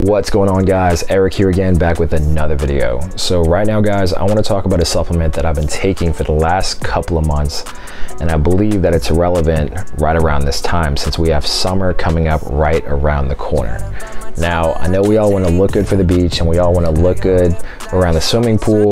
What's going on, guys? Eric here again, back with another video. So right now, guys, I want to talk about a supplement that I've been taking for the last couple of months, and I believe that it's relevant right around this time since we have summer coming up right around the corner. Now, I know we all want to look good for the beach and we all want to look good around the swimming pool.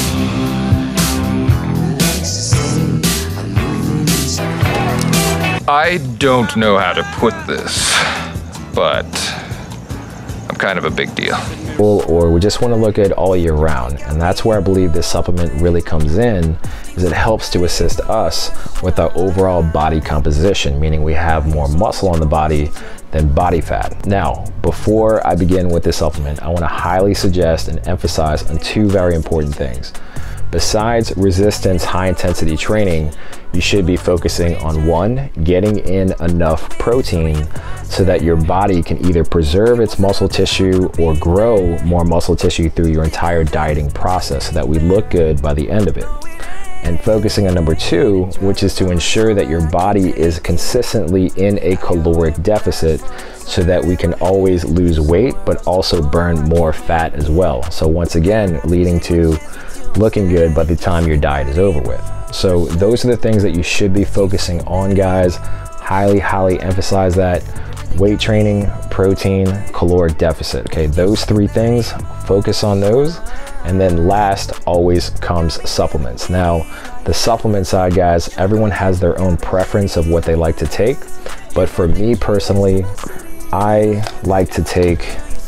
I don't know how to put this, but I'm kind of a big deal. Or we just want to look good all year round, and that's where I believe this supplement really comes in, is it helps to assist us with our overall body composition, meaning we have more muscle on the body than body fat. Now, before I begin with this supplement, I want to highly suggest and emphasize on two very important things. Besides resistance high intensity training, you should be focusing on one, getting in enough protein so that your body can either preserve its muscle tissue or grow more muscle tissue through your entire dieting process so that we look good by the end of it. And focusing on number two, which is to ensure that your body is consistently in a caloric deficit so that we can always lose weight but also burn more fat as well. So once again, leading to looking good by the time your diet is over with. So those are the things that you should be focusing on, guys. Highly emphasize that. Weight training, protein, caloric deficit. Okay, those three things, focus on those. And then last always comes supplements. Now, the supplement side, guys, everyone has their own preference of what they like to take. But for me personally, I like to take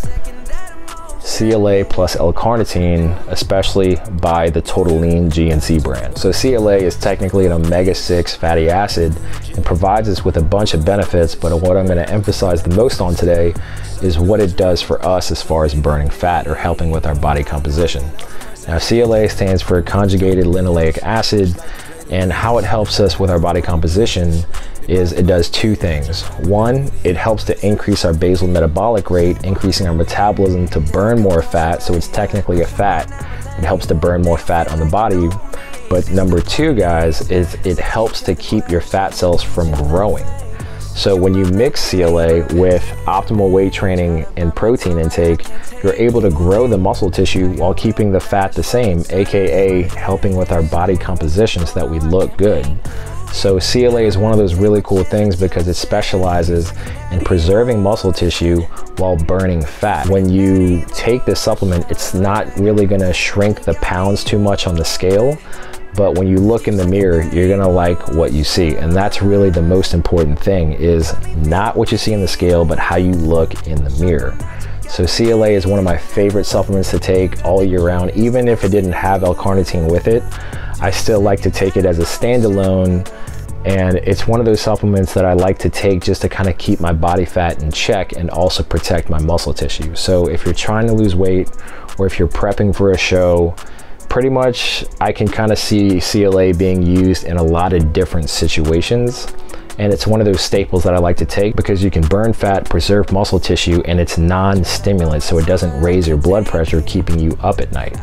CLA plus L-Carnitine, especially by the Total Lean GNC brand. So CLA is technically an omega-6 fatty acid and provides us with a bunch of benefits, but what I'm going to emphasize the most on today is what it does for us as far as burning fat or helping with our body composition. Now, CLA stands for conjugated linoleic acid, and how it helps us with our body composition is it does two things. One, it helps to increase our basal metabolic rate, increasing our metabolism to burn more fat, so it's technically a fat. It helps to burn more fat on the body. But number two, guys, is it helps to keep your fat cells from growing. So when you mix CLA with optimal weight training and protein intake, you're able to grow the muscle tissue while keeping the fat the same, aka helping with our body composition so that we look good. So CLA is one of those really cool things because it specializes in preserving muscle tissue while burning fat. When you take this supplement, it's not really gonna shrink the pounds too much on the scale, but when you look in the mirror, you're gonna like what you see. And that's really the most important thing, is not what you see in the scale, but how you look in the mirror. So CLA is one of my favorite supplements to take all year round. Even if it didn't have L-Carnitine with it, I still like to take it as a standalone, and it's one of those supplements that I like to take just to kind of keep my body fat in check and also protect my muscle tissue. So if you're trying to lose weight or if you're prepping for a show, pretty much I can kind of see CLA being used in a lot of different situations. And it's one of those staples that I like to take because you can burn fat, preserve muscle tissue, and it's non-stimulant, so it doesn't raise your blood pressure, keeping you up at night.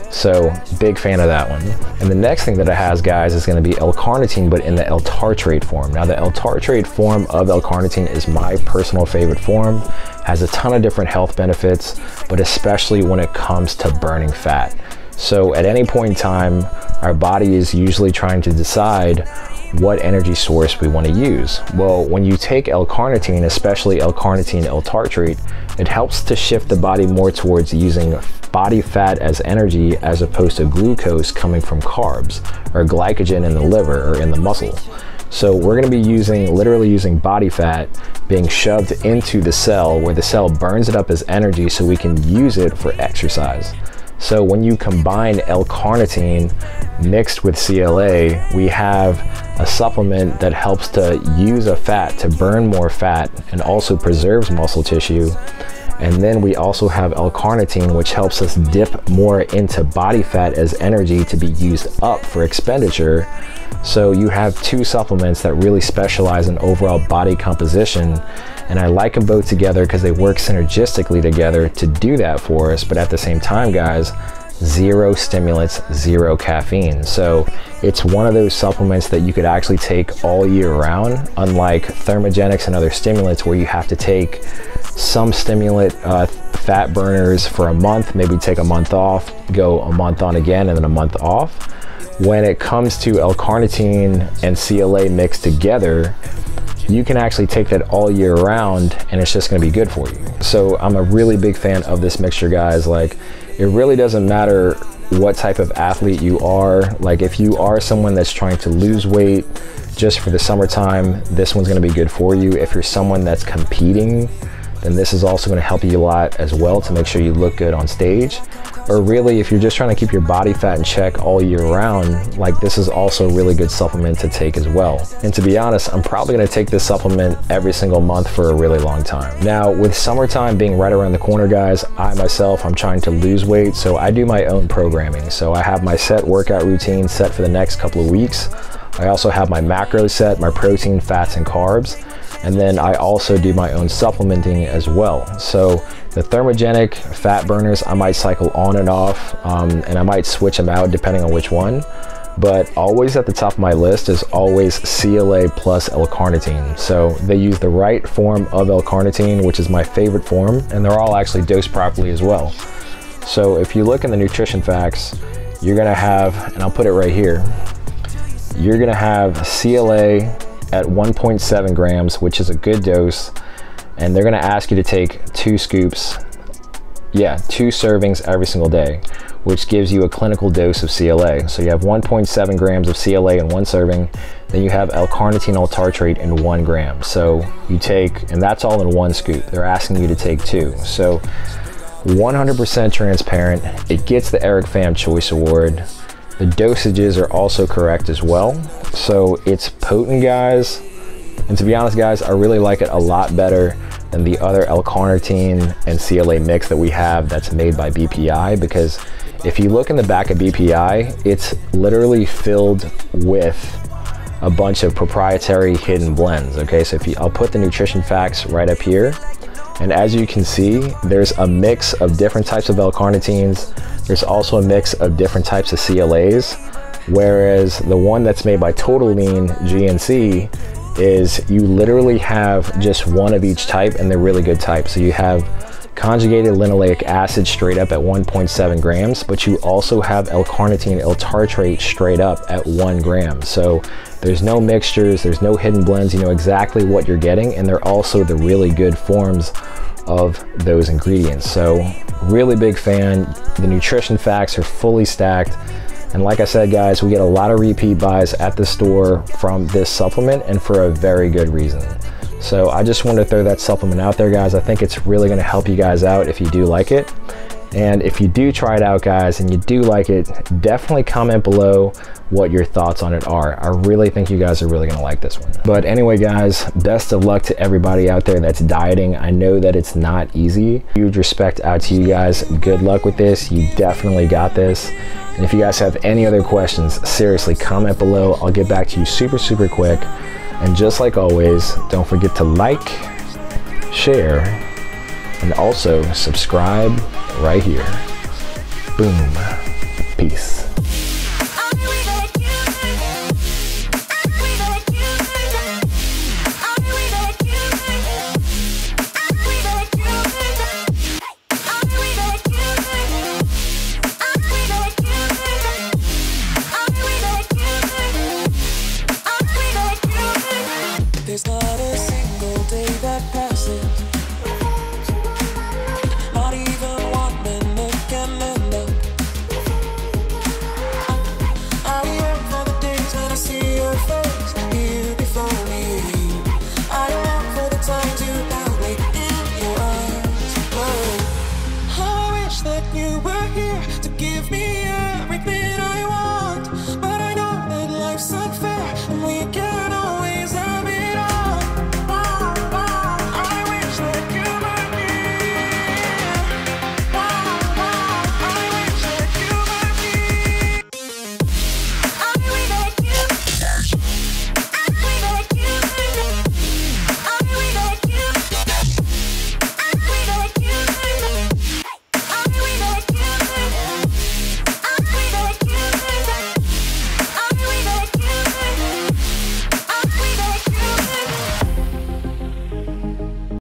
So big fan of that one. And the next thing that it has, guys, is going to be L-Carnitine, but in the L-Tartrate form. Now, the L-Tartrate form of L-Carnitine is my personal favorite form. Has a ton of different health benefits, but especially when it comes to burning fat. So at any point in time, our body is usually trying to decide what energy source we want to use. Well, when you take L-Carnitine, especially l-carbitine-l-tartrate, it helps to shift the body more towards using body fat as energy as opposed to glucose coming from carbs or glycogen in the liver or in the muscle. So we're going to be literally using body fat being shoved into the cell, where the cell burns it up as energy so we can use it for exercise. So when you combine L-Carnitine mixed with CLA, we have a supplement that helps to use a fat to burn more fat and also preserves muscle tissue. And then we also have L-Carnitine, which helps us dip more into body fat as energy to be used up for expenditure. So you have two supplements that really specialize in overall body composition, and I like them both together because they work synergistically together to do that for us. But at the same time, guys, zero stimulants, zero caffeine. So it's one of those supplements that you could actually take all year round, unlike thermogenics and other stimulants where you have to take some stimulant fat burners for a month, maybe take a month off, go a month on again, and then a month off. When it comes to L-Carnitine and CLA mixed together, you can actually take that all year round and it's just gonna be good for you. So I'm a really big fan of this mixture, guys. Like, it really doesn't matter what type of athlete you are. Like, if you are someone that's trying to lose weight just for the summertime, this one's gonna be good for you. If you're someone that's competing, then this is also gonna help you a lot as well to make sure you look good on stage. Or really, if you're just trying to keep your body fat in check all year round, like, this is also a really good supplement to take as well. And to be honest, I'm probably gonna take this supplement every single month for a really long time. Now, with summertime being right around the corner, guys, I'm trying to lose weight, so I do my own programming. So I have my set workout routine set for the next couple of weeks. I also have my macros set, my protein, fats, and carbs. And then I also do my own supplementing as well. So the thermogenic fat burners, I might cycle on and off, and I might switch them out depending on which one. But always at the top of my list is always CLA plus L-Carnitine. So they use the right form of L-Carnitine, which is my favorite form, and they're all actually dosed properly as well. So if you look in the nutrition facts, you're gonna have, and I'll put it right here, you're gonna have CLA at 1.7 grams, which is a good dose, and they're gonna ask you to take 2 servings every single day, which gives you a clinical dose of CLA. So you have 1.7 grams of CLA in 1 serving, then you have l-carnitine-l-tartrate in 1 gram. So you take, and that's all in 1 scoop. They're asking you to take 2. So 100% transparent. It gets the Eric Pham Choice Award. The dosages are also correct as well. So it's potent, guys. And to be honest, guys, I really like it a lot better than the other L-Carnitine and CLA mix that we have that's made by BPI, because if you look in the back of BPI, it's literally filled with a bunch of proprietary hidden blends, okay? So I'll put the nutrition facts right up here. And as you can see, there's a mix of different types of L-Carnitines. There's also a mix of different types of CLAs, whereas the one that's made by Total Lean GNC is you literally have just one of each type, and they're really good types. So you have conjugated linoleic acid straight up at 1.7 grams, but you also have l-carnitine-l-tartrate straight up at 1 gram. So there's no mixtures, there's no hidden blends, you know exactly what you're getting, and they're also the really good forms of those ingredients. So really big fan. The nutrition facts are fully stacked, and like I said, guys, we get a lot of repeat buys at the store from this supplement, and for a very good reason. So I just wanted to throw that supplement out there, guys. I think it's really going to help you guys out if you do like it. And if you do try it out, guys, and you do like it, definitely comment below what your thoughts on it are. I really think you guys are really gonna like this one. But anyway, guys, best of luck to everybody out there that's dieting. I know that it's not easy. Huge respect out to you guys. Good luck with this. You definitely got this. And if you guys have any other questions, seriously, comment below. I'll get back to you super quick. And just like always, don't forget to like, share, and also subscribe right here. Boom. Peace.